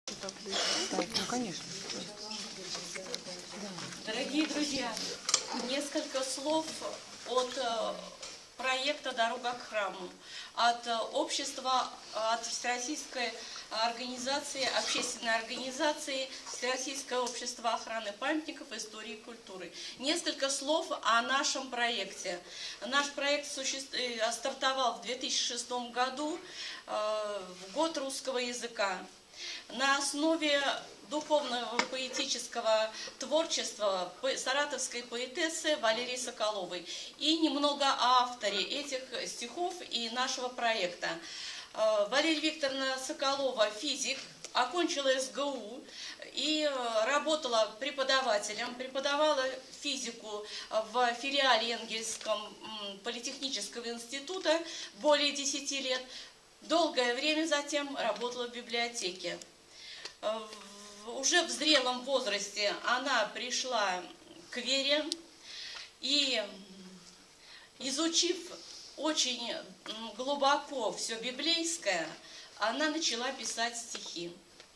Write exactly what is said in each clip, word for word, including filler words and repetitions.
Да, ну конечно. Дорогие друзья, несколько слов от проекта «Дорога к храму», от общества, от Всероссийской организации, общественной организации Всероссийское общество охраны памятников истории и культуры. Несколько слов о нашем проекте. Наш проект стартовал в две тысячи шестом году, в год русского языка. На основе духовного поэтического творчества саратовской поэтессы Валерии Соколовой и немного о авторе этих стихов и нашего проекта. Валерия Викторовна Соколова физик, окончила эс гэ у и работала преподавателем, преподавала физику в филиале Энгельсского политехнического института более десяти лет. Долгое время затем работала в библиотеке. Уже в зрелом возрасте она пришла к вере и, изучив очень глубоко все библейское, она начала писать стихи.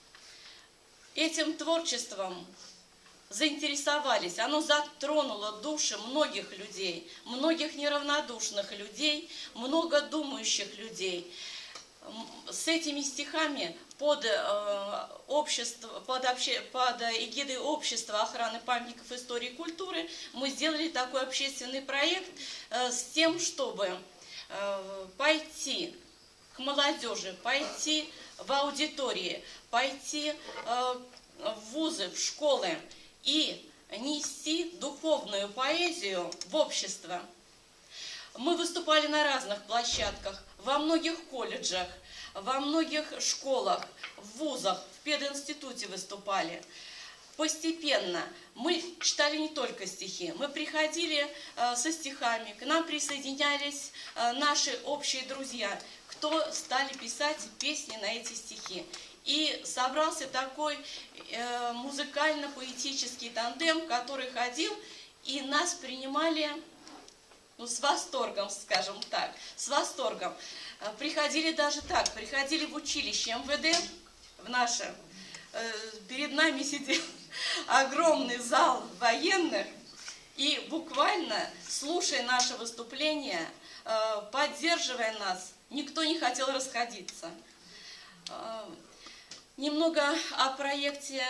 Этим творчеством заинтересовались, оно затронуло души многих людей, многих неравнодушных людей, много думающих людей. С этими стихами под, э, общество, под, обще, под эгидой общества охраны памятников истории и культуры мы сделали такой общественный проект э, с тем, чтобы э, пойти к молодежи, пойти в аудитории, пойти э, в вузы, в школы и нести духовную поэзию в общество. Мы выступали на разных площадках, во многих колледжах, во многих школах, в вузах, в пединституте выступали. Постепенно мы читали не только стихи, мы приходили э, со стихами, к нам присоединялись э, наши общие друзья, кто стали писать песни на эти стихи. И собрался такой э, музыкально-поэтический тандем, который ходил, и нас принимали ну, с восторгом, скажем так, с восторгом. Приходили даже так, приходили в училище эм вэ дэ, в наше, э, перед нами сидел огромный зал военных, и буквально, слушая наше выступление, э, поддерживая нас, никто не хотел расходиться. Э, немного о проекте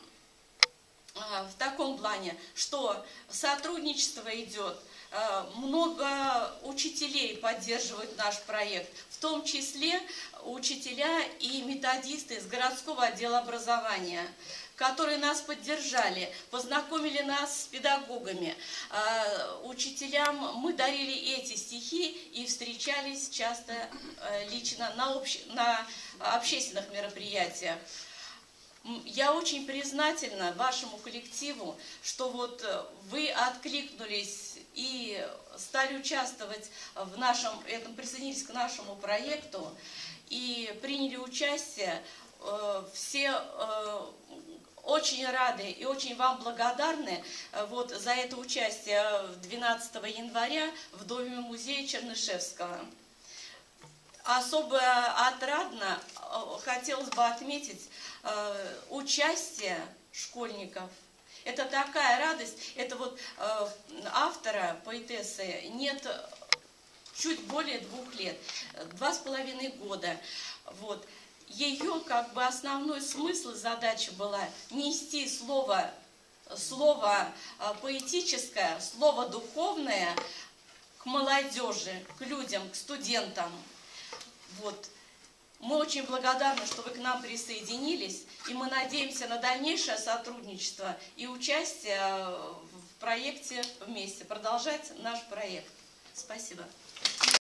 э, в таком плане, что сотрудничество идет. Много учителей поддерживают наш проект, в том числе учителя и методисты из городского отдела образования, которые нас поддержали, познакомили нас с педагогами. Учителям мы дарили эти стихи и встречались часто лично на, обще... на общественных мероприятиях. Я очень признательна вашему коллективу, что вот вы откликнулись и стали участвовать в нашем, этом, присоединились к нашему проекту и приняли участие. Все очень рады и очень вам благодарны вот за это участие двенадцатого января в Доме-музее Чернышевского. Особо отрадно хотелось бы отметить э, участие школьников. Это такая радость. Это вот э, автора, поэтессы, нет чуть более двух лет, два с половиной года. Вот. Ее как бы основной смысл и задача была нести слово, слово поэтическое, слово духовное к молодежи, к людям, к студентам. Вот. Мы очень благодарны, что вы к нам присоединились, и мы надеемся на дальнейшее сотрудничество и участие в проекте вместе, продолжать наш проект. Спасибо.